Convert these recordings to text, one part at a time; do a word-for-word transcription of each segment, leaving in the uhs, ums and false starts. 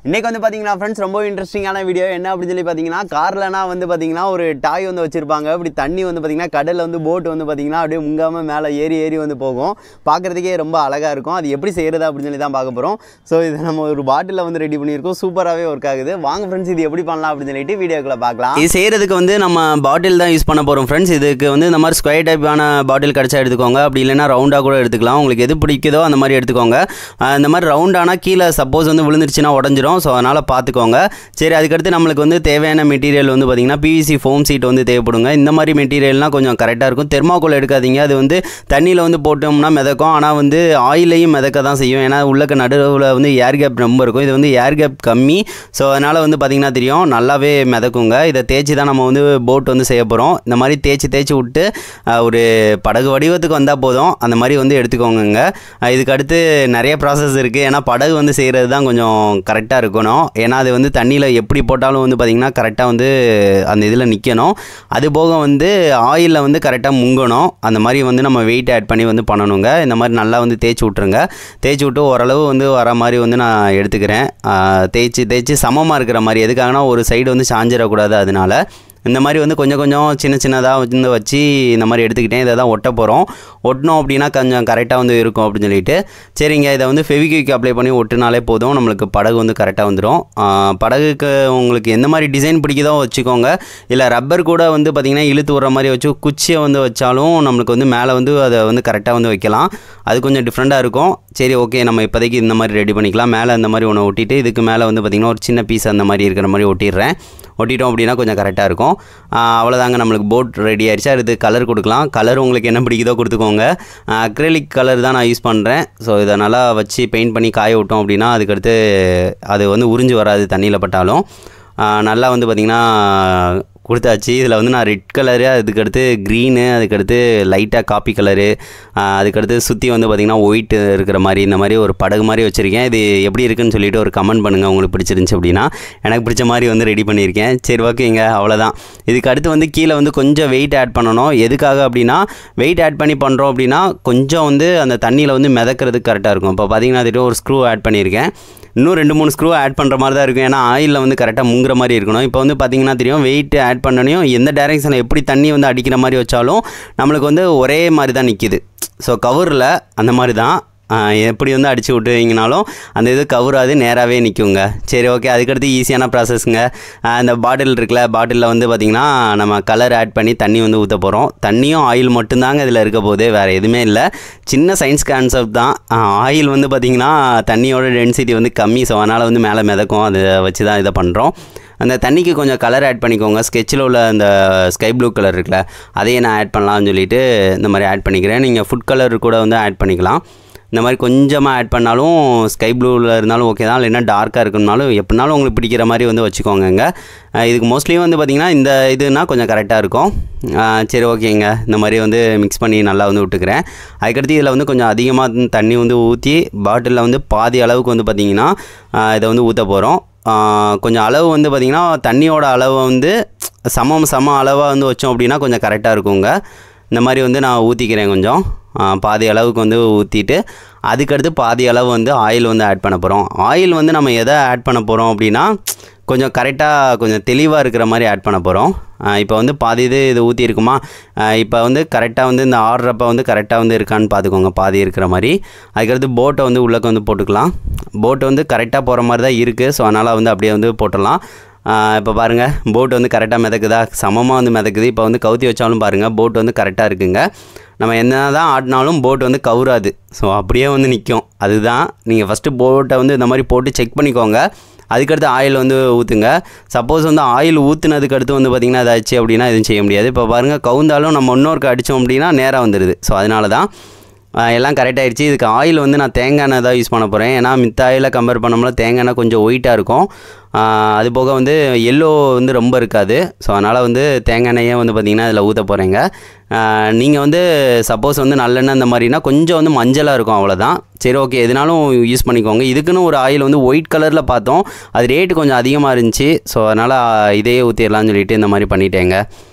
இன்னைக்கு வந்து பாத்தீங்கன்னா फ्रेंड्स ரொம்ப இன்ட்ரஸ்டிங்கான வீடியோ என்ன அப்படி சொல்லி பாத்தீங்கன்னா கார்லனா வந்து பாத்தீங்கன்னா ஒரு டாய் வந்து வச்சிருப்பாங்க அப்படி தண்ணி வந்து பாத்தீங்கன்னா கடல்ல வந்து போட் வந்து பாத்தீங்கன்னா அப்படியே முங்காம மேலே ஏறி ஏறி வந்து போகும் பார்க்கிறதுக்கே ரொம்ப அழகா இருக்கும் அது எப்படி செய்யறது அப்படி சொல்லி தான் பார்க்க போறோம் சோ இது நம்ம ஒரு பாட்டில்ல வந்து ரெடி பண்ணியிருக்கோம் சூப்பராகவே ஒர்க் ஆகுது வாங்க फ्रेंड्स இது எப்படி பண்ணலாம் அப்படி சொல்லிட்டு வீடியோக்குள்ள பார்க்கலாம் இது செய்யறதுக்கு வந்து நம்ம பாட்டில் தான் யூஸ் பண்ண போறோம் फ्रेंड्स இதுக்கு வந்து இந்த மாதிரி ஸ்கொயர் டைப்பான பாட்டில் கிடைச்சா எடுத்துக்கோங்க அப்படி இல்லைன்னா ரவுண்டா கூட எடுத்துக்கலாம் உங்களுக்கு எது பிடிக்குதோ அந்த மாதிரி எடுத்துக்கோங்க இந்த மாதிரி ரவுண்டானா கீழே சப்போஸ் வந்து விழுந்துருச்சுன்னா உடஞ்சிரும் ஸோ அதனால் பார்த்துக்கோங்க சரி அதுக்கடுத்து நம்மளுக்கு வந்து தேவையான மெட்டீரியல் வந்து பார்த்திங்கன்னா பிவிசி ஃபோம் சீட் வந்து தேவைப்படுங்க இந்த மாதிரி மெட்டீரியல்னால் கொஞ்சம் கரெக்டாக இருக்கும் தெர்மாக்கோல் எடுக்காதீங்க அது வந்து தண்ணியில் வந்து போட்டோம்னா மிதக்கும் ஆனால் வந்து ஆயிலையும் மிதக்க தான் செய்யும் ஏன்னா உள்ளக்க நடுவில் வந்து ஏர் கேப் ரொம்ப இருக்கும் இது வந்து ஏர் கேப் கம்மி ஸோ அதனால் வந்து பார்த்திங்கன்னா தெரியும் நல்லாவே மிதக்குங்க இதை தேய்ச்சி தான் நம்ம வந்து போட் வந்து செய்ய போகிறோம் இந்த மாதிரி தேய்ச்சி தேய்ச்சி விட்டு ஒரு படகு வடிவத்துக்கு வந்தால் போதும் அந்த மாதிரி வந்து எடுத்துக்கோங்க இதுக்கு அடுத்து நிறைய ப்ராசஸ் இருக்குது ஏன்னா படகு வந்து செய்கிறது தான் கொஞ்சம் கரெக்டாக இருக்கணும் ஏன்னா அது வந்து தண்ணியில் எப்படி போட்டாலும் வந்து பார்த்திங்கன்னா கரெக்டாக வந்து அந்த இதில் நிற்கணும் அது போக வந்து ஆயிலில் வந்து கரெக்டாக முங்கணும் அந்த மாதிரி வந்து நம்ம வெயிட் ஆட் பண்ணி வந்து பண்ணணுங்க இந்த மாதிரி நல்லா வந்து தேய்ச்சி விட்ருங்க தேய்ச்சி விட்டு ஓரளவு வந்து வர மாதிரி வந்து நான் எடுத்துக்கிறேன் தேய்ச்சி தேய்ச்சி சமமாக இருக்கிற மாதிரி எதுக்காகனா ஒரு சைடு வந்து சாஞ்சிடக்கூடாது அதனால இந்த மாதிரி வந்து கொஞ்சம் கொஞ்சம் சின்ன சின்னதாக வந்து வச்சு இந்த மாதிரி எடுத்துக்கிட்டேன் இதை தான் ஒட்ட போகிறோம் ஒட்டினோம் அப்படின்னா கொஞ்சம் கரெக்டாக வந்து இருக்கும் அப்படின்னு சொல்லிட்டு சரிங்க இதை வந்து ஃபெவிக்விக் அப்ளை பண்ணி ஒட்டினாலே போதும் நம்மளுக்கு படகு வந்து கரெக்டாக வந்துடும் படகுக்கு உங்களுக்கு எந்த மாதிரி டிசைன் பிடிக்குதோ வச்சுக்கோங்க இல்லை ரப்பர் கூட வந்து பார்த்திங்கன்னா இழுத்து விடுற மாதிரி வச்சு குச்சியை வந்து வச்சாலும் நம்மளுக்கு வந்து மேலே வந்து அதை வந்து கரெக்டாக வந்து வைக்கலாம் அது கொஞ்சம் டிஃப்ரெண்ட்டாக இருக்கும் சரி ஓகே நம்ம இப்போதைக்கு இந்த மாதிரி ரெடி பண்ணிக்கலாம் மேலே இந்த மாதிரி ஒன்று ஒட்டிட்டு இதுக்கு மேலே வந்து பார்த்திங்கன்னா ஒரு சின்ன பீஸ் அந்த மாதிரி இருக்கிற மாதிரி ஒட்டிடுறேன் ஒட்டிட்டோம் அப்படின்னா கொஞ்சம் கரெக்டாக இருக்கும் அவ்வளோதாங்க நம்மளுக்கு போட் ரெடி ஆகிடுச்சு அடுத்து கலர் கொடுக்கலாம் கலர் உங்களுக்கு என்ன பிடிக்குதோ கொடுத்துக்கோங்க அக்ரிலிக் கலர் தான் நான் யூஸ் பண்ணுறேன் ஸோ இதை நல்லா வச்சு பெயிண்ட் பண்ணி காய விட்டோம் அப்படின்னா அதுக்கடுத்து அது வந்து உறிஞ்சு வராது தண்ணியில் பட்டாலும் நல்லா வந்து பார்த்திங்கன்னா கொடுத்தாச்சு இதில் வந்து நான் ரெட் கலரு அதுக்கடுத்து க்ரீனு அதுக்கடுத்து லைட்டாக காப்பி கலரு அதுக்கடுத்து சுற்றி வந்து பார்த்திங்கன்னா ஒயிட் இருக்கிற மாதிரி இந்த மாதிரி ஒரு படகு மாதிரி வச்சுருக்கேன் இது எப்படி இருக்குன்னு சொல்லிவிட்டு ஒரு கமெண்ட் பண்ணுங்கள் உங்களுக்கு பிடிச்சிருந்துச்சி அப்படின்னா எனக்கு பிடிச்ச மாதிரி வந்து ரெடி பண்ணியிருக்கேன் சரி ஓகேங்க அவ்வளோதான் இதுக்கு அடுத்து வந்து கீழே வந்து கொஞ்சம் வெயிட் ஆட் பண்ணணும் எதுக்காக அப்படின்னா வெயிட் ஆட் பண்ணி பண்ணுறோம் அப்படின்னா கொஞ்சம் வந்து அந்த தண்ணியில் வந்து மிதக்கிறதுக்கு கரெக்டாக இருக்கும் இப்போ பார்த்திங்கன்னா அதுக்கு ஒரு ஸ்க்ரூ ஆட் பண்ணியிருக்கேன் இன்னும் ரெண்டு மூணு ஸ்க்ரூ ஆட் பண்ணுற மாதிரி தான் இருக்கும் ஏன்னா ஆயிலில் வந்து கரெக்டாக முங்குற மாதிரி இருக்கணும் இப்போ வந்து பார்த்திங்கன்னா தெரியும் வெயிட் ஆட் பண்ணனையும் எந்த டைரெக்ஷனில் எப்படி தண்ணி வந்து அடிக்கிற மாதிரி வச்சாலும் நம்மளுக்கு வந்து ஒரே மாதிரி தான் நிற்கிது ஸோ கவரில் அந்த மாதிரி தான் எப்படி வந்து அடித்து விட்டுவீங்கனாலும் அந்த இது கவராது நேராகவே நிற்குங்க சரி ஓகே அதுக்கடுத்து ஈஸியான ப்ராசஸ்ங்க இந்த பாட்டில் இருக்குல்ல பாட்டிலில் வந்து பார்த்திங்கன்னா நம்ம கலர் ஆட் பண்ணி தண்ணி வந்து ஊற்ற போகிறோம் தண்ணியும் ஆயில் மட்டும்தாங்க இதில் இருக்க போது வேறு எதுவுமே இல்லை சின்ன சயின்ஸ் கான்செப்ட் தான் ஆயில் வந்து பார்த்திங்கன்னா தண்ணியோட டென்சிட்டி வந்து கம்மி ஸோ அதனால் வந்து மேலே மிதக்கும் அதை வச்சு தான் இதை பண்ணுறோம் அந்த தண்ணிக்கு கொஞ்சம் கலர் ஆட் பண்ணிக்கோங்க ஸ்கெட்சில் உள்ள அந்த ஸ்கை ப்ளூ கலர் இருக்குல்ல அதையே நான் ஆட் பண்ணலாம்னு சொல்லிட்டு இந்த மாதிரி ஆட் பண்ணிக்கிறேன் நீங்கள் ஃபுட் கலர் கூட வந்து ஆட் பண்ணிக்கலாம் இந்த மாதிரி கொஞ்சமாக ஆட் பண்ணாலும் ஸ்கை ப்ளூவில் இருந்தாலும் ஓகே தான் இல்லைன்னா டார்க்காக இருக்குனாலும் எப்படினாலும் உங்களுக்கு பிடிக்கிற மாதிரி வந்து வச்சுக்கோங்க இதுக்கு மோஸ்ட்லி வந்து பார்த்திங்கன்னா இந்த இதுனா கொஞ்சம் கரெக்டாக இருக்கும் சரி ஓகேங்க இந்த மாதிரி வந்து மிக்ஸ் பண்ணி நல்லா வந்து விட்டுக்கிறேன் அதுக்கடுத்து இதில் வந்து கொஞ்சம் அதிகமாக தண்ணி வந்து ஊற்றி பாட்டிலில் வந்து பாதி அளவுக்கு வந்து பார்த்திங்கன்னா இதை வந்து ஊற்ற போகிறோம் கொஞ்சம் அளவு வந்து பார்த்திங்கன்னா தண்ணியோட அளவை வந்து சமம் சம அளவாக வந்து வச்சோம் அப்படின்னா கொஞ்சம் கரெக்டாக இருக்குங்க இந்த மாதிரி வந்து நான் ஊற்றிக்கிறேன் கொஞ்சம் பாதி அளவுக்கு வந்து ஊற்றிட்டு அதுக்கடுத்து பாதி அளவு வந்து ஆயில் வந்து ஆட் பண்ண போகிறோம் ஆயில் வந்து நம்ம எதை ஆட் பண்ண போகிறோம் அப்படின்னா கொஞ்சம் கரெக்டாக கொஞ்சம் தெளிவாக இருக்கிற மாதிரி ஆட் பண்ண போகிறோம் இப்போ வந்து பாதி இது இது ஊற்றி இருக்குமா இப்போ வந்து கரெக்டாக வந்து இந்த ஆடுறப்ப வந்து கரெக்டாக வந்து இருக்கான்னு பார்த்துக்கோங்க பாதி இருக்கிற மாதிரி அதுக்கடுத்து போட்டை வந்து உள்ளே வந்து போட்டுக்கலாம் போட்டு வந்து கரெக்டாக போகிற மாதிரி தான் இருக்குது ஸோ அதனால் வந்து அப்படியே வந்து போட்டுடலாம் இப்போ பாருங்கள் போட் வந்து கரெக்டாக மிதக்குதா சமமாக வந்து மிதக்குது இப்போ வந்து கவுத்தி வச்சாலும் பாருங்கள் போட் வந்து கரெக்டாக இருக்குங்க நம்ம என்ன தான் ஆடினாலும் போட் வந்து கவுராது ஸோ அப்படியே வந்து நிற்கும் அதுதான் நீங்கள் ஃபஸ்ட்டு போட்டை வந்து இந்த மாதிரி போட்டு செக் பண்ணிக்கோங்க அதுக்கடுத்து ஆயில் வந்து ஊற்றுங்க சப்போஸ் வந்து ஆயில் ஊற்றுனதுக்கு அடுத்து வந்து பார்த்திங்கன்னா ஏதாச்சும் அப்படின்னா எதுவும் செய்ய முடியாது இப்போ பாருங்கள் கவுந்தாலும் நம்ம இன்னொருக்கு அடித்தோம் அப்படின்னா நேராக வந்துடுது ஸோ அதனால தான் எல்லாம் கரெக்டாகிடுச்சு இதுக்கு ஆயில் வந்து நான் தேங்காய் எண்ணெய் தான் யூஸ் பண்ண போகிறேன் ஏன்னா மித்த ஆயிலை கம்பேர் பண்ணோம்னா தேங்காய் எண்ணெய் கொஞ்சம் ஒயிட்டாக இருக்கும் அது போக வந்து எல்லோ வந்து ரொம்ப இருக்காது ஸோ அதனால் வந்து தேங்காய் எண்ணெயே வந்து பார்த்திங்கன்னா இதில் ஊற்ற போகிறேங்க நீங்கள் வந்து சப்போஸ் வந்து நல்லெண்ணெய் இந்த மாதிரினா கொஞ்சம் வந்து மஞ்சளாக இருக்கும் அவ்வளோதான் சரி ஓகே எதுனாலும் யூஸ் பண்ணிக்கோங்க இதுக்குன்னு ஒரு ஆயில் வந்து ஒயிட் கலரில் பார்த்தோம் அது ரேட்டு கொஞ்சம் அதிகமாக இருந்துச்சு ஸோ அதனால் இதையே ஊற்றிடலான்னு சொல்லிட்டு இந்த மாதிரி பண்ணிட்டேங்க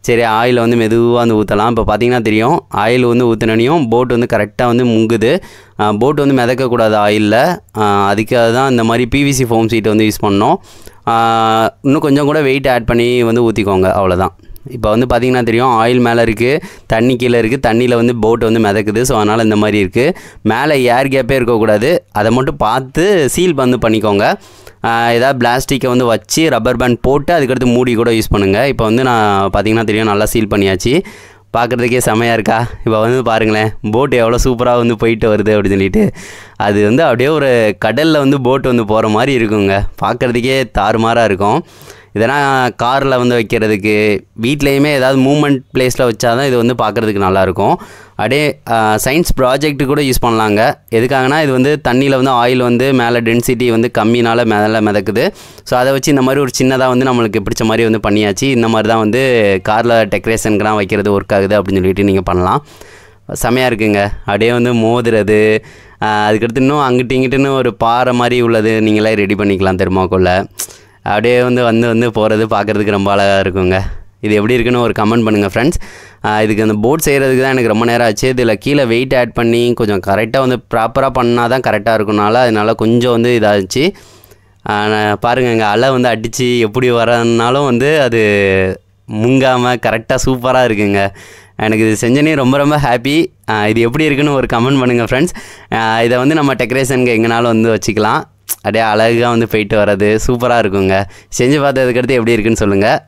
சரி ஆயில் வந்து மெதுவாக வந்து ஊற்றலாம். இப்போ பார்த்தீங்கன்னா தெரியும் ஆயில் வந்து ஊற்றினையும் போட் வந்து கரெக்டாக வந்து முங்குது. போட் வந்து மிதக்கக்கூடாது ஆயிலில், அதுக்காக தான் இந்த மாதிரி பிவிசி ஃபோம் சீட்டை வந்து யூஸ் பண்ணோம். இன்னும் கொஞ்சம் கூட வெயிட் ஆட் பண்ணி வந்து ஊற்றிக்கோங்க, அவ்வளோதான். இப்போ வந்து பார்த்திங்கன்னா தெரியும் ஆயில் மேலே இருக்குது, தண்ணி கீழே இருக்குது, தண்ணியில் வந்து போட் வந்து மிதக்குது. ஸோ அதனால் இந்த மாதிரி இருக்குது. மேலே ஏர் கேப்பே இருக்கக்கூடாது, அதை மட்டும் பார்த்து சீல் வந்து பண்ணிக்கோங்க. ஏதாவது பிளாஸ்டிக்கை வந்து வச்சு ரப்பர் பேண்ட் போட்டு அதுக்கடுத்து மூடி கூட யூஸ் பண்ணுங்கள். இப்போ வந்து நான் பார்த்திங்கன்னா தெரியும் நல்லா சீல் பண்ணியாச்சு. பார்க்குறதுக்கே செமையாக இருக்கா? இப்போ வந்து பாருங்களேன் போட் எவ்வளோ சூப்பராக வந்து போயிட்டு வருது அப்படின்னு சொல்லிட்டு. அது வந்து அப்படியே ஒரு கடலில் வந்து போட் வந்து போகிற மாதிரி இருக்குங்க. பார்க்குறதுக்கே தாறுமாறாக இருக்கும். இதெல்லாம் காரில் வந்து வைக்கிறதுக்கு, வீட்லேயுமே ஏதாவது மூமெண்ட் பிளேஸில் வச்சா தான் இது வந்து பார்க்குறதுக்கு நல்லாயிருக்கும். அப்படியே சயின்ஸ் ப்ராஜெக்ட்டு கூட யூஸ் பண்ணலாங்க. எதுக்காகனா இது வந்து தண்ணியில் வந்து ஆயில் வந்து மேலே டென்சிட்டி வந்து கம்மினால் மேலே மிதக்குது. ஸோ அதை வச்சு இந்த மாதிரி ஒரு சின்னதாக வந்து நம்மளுக்கு பிடிச்ச மாதிரி வந்து பண்ணியாச்சு. இந்த மாதிரி தான் வந்து காரில் டெக்கரேஷனுக்குலாம் வைக்கிறது ஒர்க் ஆகுது அப்படின்னு சொல்லிட்டு நீங்கள் பண்ணலாம். செமையாக இருக்குங்க. அப்படியே வந்து மோதுறது, அதுக்கடுத்து இன்னும் அங்கிட்டு இங்கிட்டுன்னு ஒரு பாறை மாதிரி உள்ளது நீங்களே ரெடி பண்ணிக்கலாம் தெர்மாக்கோலில். அப்படியே வந்து வந்து வந்து போகிறது பார்க்குறதுக்கு ரொம்ப அழகாக இருக்குங்க. இது எப்படி இருக்குன்னு ஒரு கமெண்ட் பண்ணுங்கள் ஃப்ரெண்ட்ஸ். இதுக்கு அந்த போட் செய்கிறதுக்கு தான் எனக்கு ரொம்ப நேரம் ஆச்சு. இதில் கீழே வெயிட் ஆட் பண்ணி கொஞ்சம் கரெக்டாக வந்து ப்ராப்பராக பண்ணால் தான் கரெக்டாக இருக்கும்னால அதனால் கொஞ்சம் வந்து இதாகிடுச்சு. பாருங்கள் இங்கே அலை வந்து அடித்து எப்படி வரனாலும் வந்து அது முங்காமல் கரெக்டாக சூப்பராக இருக்குங்க. எனக்கு இது செஞ்சனே ரொம்ப ரொம்ப ஹாப்பி. இது எப்படி இருக்குன்னு ஒரு கமெண்ட் பண்ணுங்கள் ஃப்ரெண்ட்ஸ். இதை வந்து நம்ம டெக்கரேஷனுக்கு எங்கேனாலும் வந்து வச்சுக்கலாம். அப்படியே அழகாக வந்து போயிட்டு வர்றது சூப்பராக இருக்குங்க. செஞ்சு பார்த்ததுக்கடுத்து எப்படி இருக்குன்னு சொல்லுங்கள்.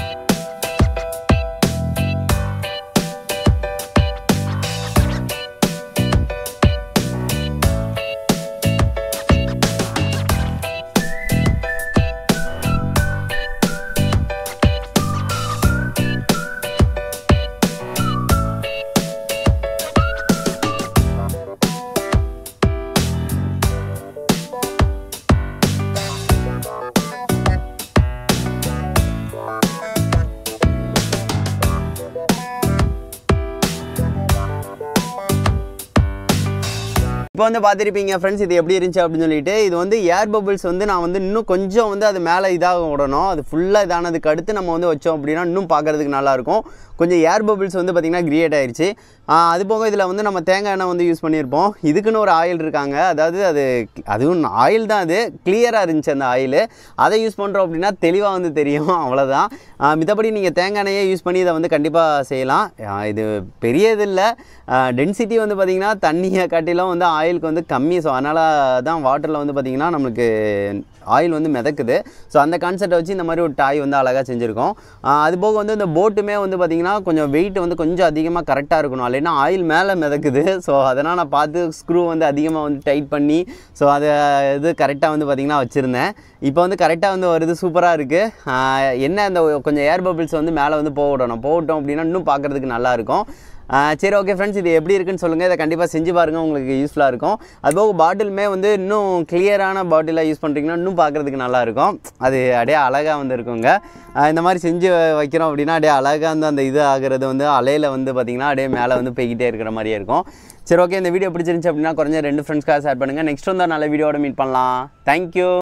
இப்போ வந்து பார்த்துருப்பீங்க ஃப்ரெண்ட்ஸ் இது எப்படி இருந்துச்சு அப்படின்னு சொல்லிட்டு. இது வந்து ஏர் பபிள்ஸ் வந்து நான் வந்து இன்னும் கொஞ்சம் வந்து அது மேலே இதாக விடணும். அது ஃபுல்லாக இதானதுக்கு அடுத்து நம்ம வந்து வச்சோம் அப்படின்னா இன்னும் பார்க்குறதுக்கு நல்லாயிருக்கும். கொஞ்சம் ஏர் பபிள்ஸ் வந்து பார்த்திங்கன்னா கிரியேட் ஆயிடுச்சு. அது போக இதில் வந்து நம்ம தேங்காய் எண்ணெய் வந்து யூஸ் பண்ணியிருப்போம். இதுக்குன்னு ஒரு ஆயில் இருக்காங்க, அதாவது அது அதுவும் ஆயில் தான், அது கிளியராக இருந்துச்சு அந்த ஆயில். அதை யூஸ் பண்ணுறோம் அப்படின்னா தெளிவாக வந்து தெரியும், அவ்வளோதான். மித்தபடி நீங்கள் தேங்காய் எண்ணெயே யூஸ் பண்ணி இதை வந்து கண்டிப்பாக செய்யலாம். இது பெரிய இது இல்லை. டென்சிட்டி வந்து பார்த்திங்கன்னா தண்ணியை காட்டிலும் வந்து ஆயிலுக்கு வந்து கம்மி. ஸோ அதனால் தான் வாட்டரில் வந்து பார்த்திங்கன்னா நம்மளுக்கு ஆயில் வந்து மிதக்குது. ஸோ அந்த கான்செப்டை வச்சு இந்த மாதிரி ஒரு டாய் வந்து அழகாக செஞ்சுருக்கோம். அதுபோக வந்து இந்த போட்டுமே வந்து பார்த்திங்கன்னா கொஞ்சம் வெயிட் வந்து கொஞ்சம் அதிகமாக கரெக்டாக இருக்கணும், இல்லைன்னா ஆயில் மேலே மிதக்குது. ஸோ அதனால் நான் பார்த்து ஸ்க்ரூ வந்து அதிகமாக வந்து டைட் பண்ணி ஸோ அதை இது கரெக்டாக வந்து பார்த்திங்கன்னா வச்சுருந்தேன். இப்போ வந்து கரெக்டாக வந்து வருது, சூப்பராக இருக்குது. என்ன இந்த கொஞ்சம் ஏர் பபிள்ஸ் வந்து மேலே வந்து போக விடணும், போகட்டும் அப்படின்னா இன்னும் பார்க்குறதுக்கு நல்லாயிருக்கும். சரி ஓகே ஃப்ரெண்ட்ஸ், இது எப்படி இருக்குன்னு சொல்லுங்கள். இதை கண்டிப்பாக செஞ்சு பாருங்கள், உங்களுக்கு யூஸ்ஃபுல்லாக இருக்கும். அதுபோக பாட்டிலுமே வந்து இன்னும் கிளியரான பாட்டிலாக யூஸ் பண்ணுறீங்கன்னா இன்னும் பார்க்குறதுக்கு நல்லாயிருக்கும். அது அப்படியே அழகாக வந்து இருக்குங்க. இந்த மாதிரி செஞ்சு வைக்கிறோம் அப்படின்னா அப்படியே அழகாக வந்து அந்த இது ஆகிறது வந்து அலையில் வந்து பார்த்திங்கன்னா அப்படியே மேலே வந்து போய்கிட்டே இருக்கிற மாதிரியே இருக்கும். சரி ஓகே, இந்த வீடியோ பிடிச்சிருந்துச்சு அப்படின்னா குறைஞ்ச ரெண்டு ஃப்ரெண்ட்ஸ்க்காக ஷேர் பண்ணுங்கள். நெக்ஸ்ட் வந்து நல்ல வீடியோட மீட் பண்ணலாம். தேங்க்யூ.